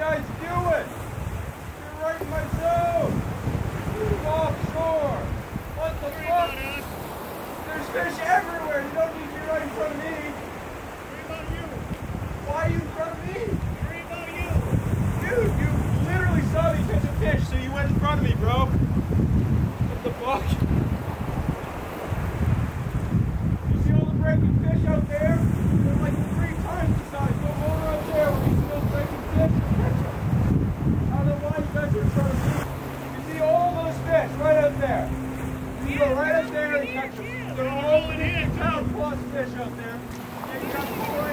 guys doing? You're right in my zone. Move offshore. What the fuck? There's fish everywhere. You don't need to be right in front of me. Worry about you. Why are you in front of me? Worry about you. Dude, you literally saw me catch a fish, so you went in front of me, bro. What the fuck? You see all the breaking fish out there? They're like 3 times the size. Go over up there when you see those breaking fish and catch them. I don't know why you guys are in front of me. You see all those fish right up there. You go right up there and catch them. They're all 50 pound plus fish out there. And you got 4